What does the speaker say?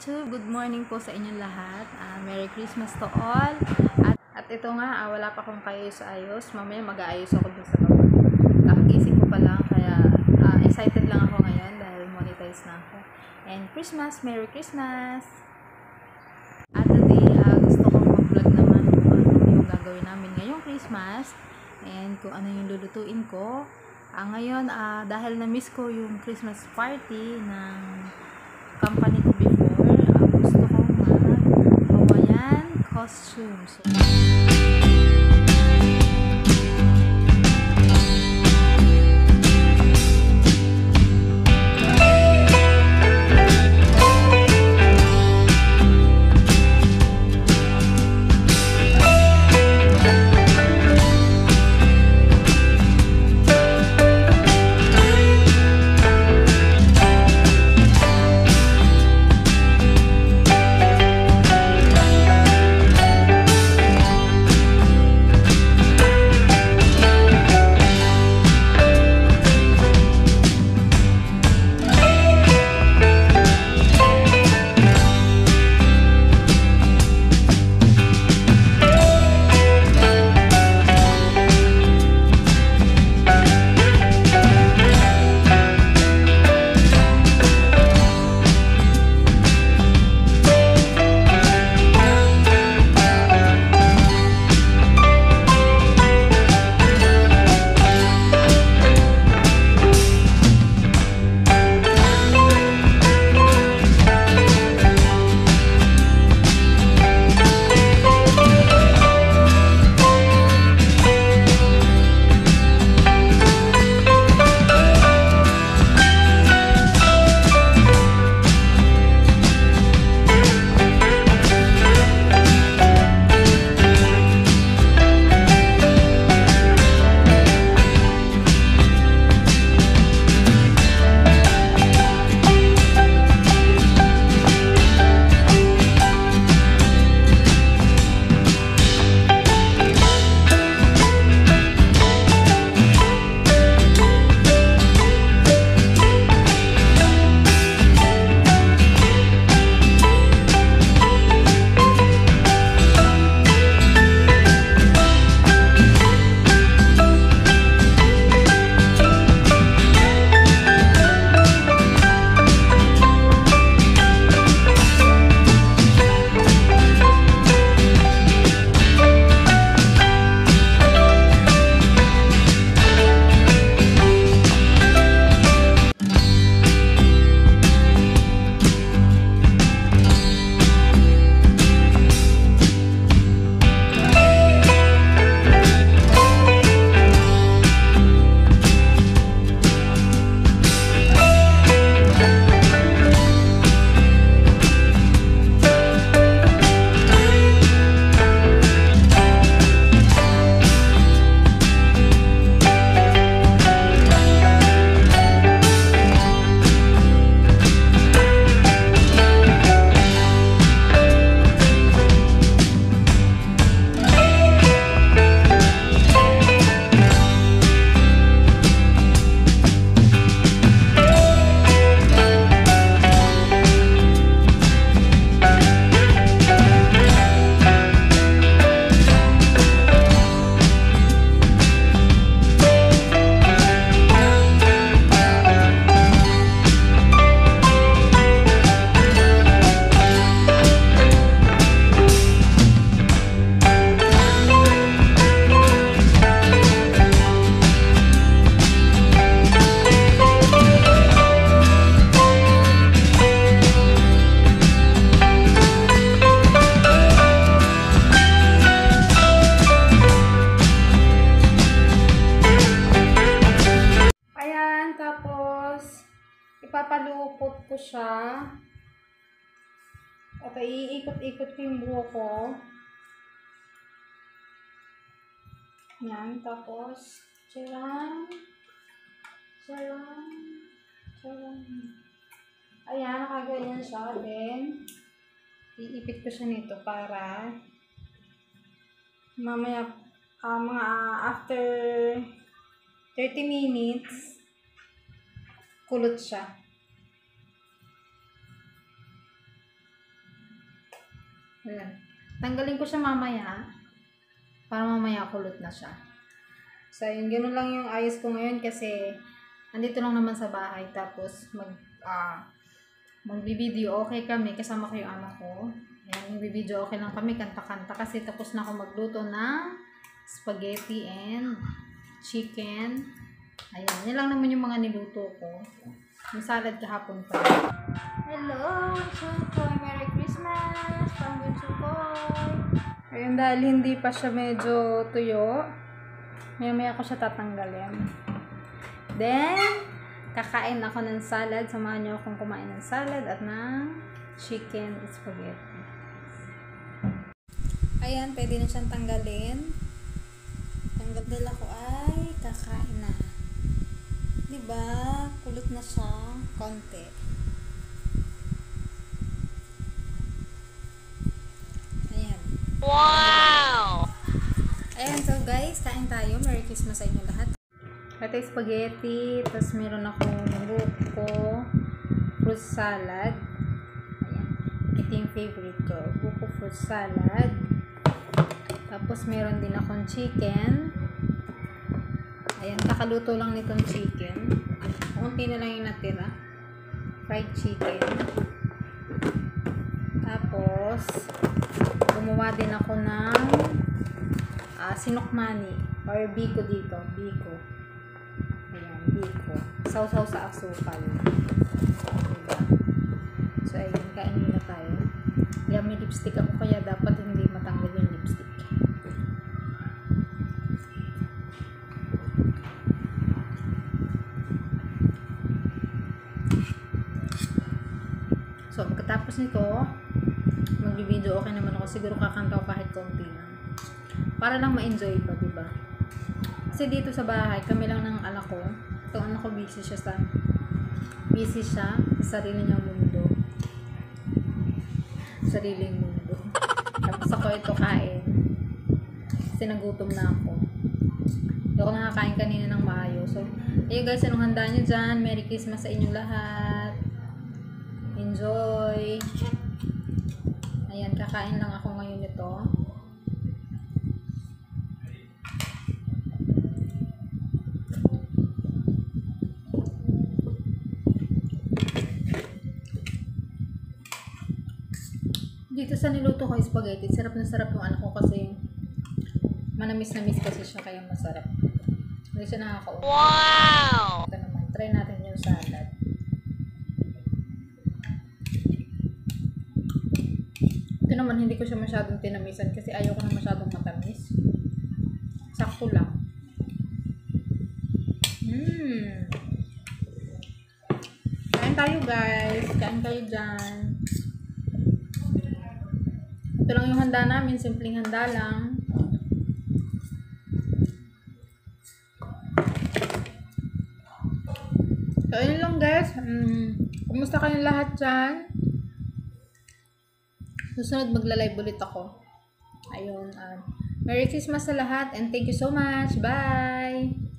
YouTube, good morning po sa inyong lahat. Merry Christmas to all. At ito nga, wala pa akong kaayos-ayos. Mamaya mag-aayos ako dun sa baba. Kakagising ko pa lang, kaya excited lang ako ngayon dahil monetize na ako. And Christmas, Merry Christmas! At today, gusto kong mag-vlog naman kung ano yung gagawin namin ngayong Christmas and kung ano yung lulutuin ko. Ngayon, dahil na-miss ko yung Christmas party ng company ko before, gusto ko mag-Hawaiian costumes. Ipapalupot ko siya. At iikot-ikot ko yung buhok ko. Yan. Tapos, tsaran. Tsaran. Tsaran. Ayan, nakaganyan siya. Then, iipit ko siya nito para mamaya, mga after 30 minutes, kulot siya. Ayan. Tanggalin ko siya mamaya. Para mamaya kulot na siya. So, yun. Ganoon lang yung ayos ko ngayon kasi andito lang naman sa bahay. Tapos, magbibideo. Okay kami. Kasama ko yung anak ko. Ayan, magbibideo. Okay lang kami. Kanta-kanta. Kasi tapos na ako magluto ng spaghetti and chicken. Ayan. Yan lang naman yung mga niluto ko. Yung salad kahapon pa. Hello, Bunsukoy! Merry Christmas! From Bunsukoy! Ayun, dahil hindi pa siya medyo tuyo, maya-maya ko siya tatanggalin. Then, kakain ako ng salad. Samahan niyo akong kumain ng salad at ng chicken spaghetti. Ayan, pwede na siyang tanggalin. Tanggal ako ay kakain na. Diba? Kulot na siya. Konti. Ayan. Wow! Ayan, so guys, kain tayo. Merry Christmas sa inyo lahat. Ito yung spaghetti. Tapos meron akong buko fruit salad. Ayan. Ito yung favorite ko. Buko fruit salad. Tapos meron din akong chicken. Ayan, kakaluto lang nitong chicken. Kunti na lang yung natira. Fried chicken. Tapos, gumawa din ako ng sinukmani or biko dito. Biko. Ayan, biko. Sausaw sa asukal. Diba? So, ayun, kain muna tayo. Ayan, may lipstick ako kaya dapat hindi matanggal yung lipstick. So, pagkatapos nito, mag-video okay naman ako. Siguro kakanta ko kahit konti lang. Para lang ma-enjoy pa, diba? Kasi dito sa bahay, kami lang ng anak ko. Itong anak ko busy siya sa sarili niyang mundo. Sariling mundo. Tapos ako ito kain. Kasi nagutom na ako. Hindi ako nakakain kanina ng maayos. So, ayun guys, anong handa niyo dyan? Merry Christmas sa inyong lahat. Enjoy! Ayan, kakain lang ako ngayon nito. Dito sa niluto ko yung spaghetti, sarap na sarap yung anak ko kasi manamis-namis kasi siya kaya masarap. Hindi siya nakaka-uwi. Wow! Ito naman, try natin yung salad. Ito naman, hindi ko siya masyadong tinamisan kasi ayaw ko na masyadong matamis. Sakto lang. Kain tayo guys. Kain kayo dyan. Ito lang yung handa namin. Simpleng handa lang. So, ayun lang guys. Kumusta kayong lahat dyan? Susunod magla-live ulit ako. Ayun. Merry Christmas sa lahat and thank you so much. Bye!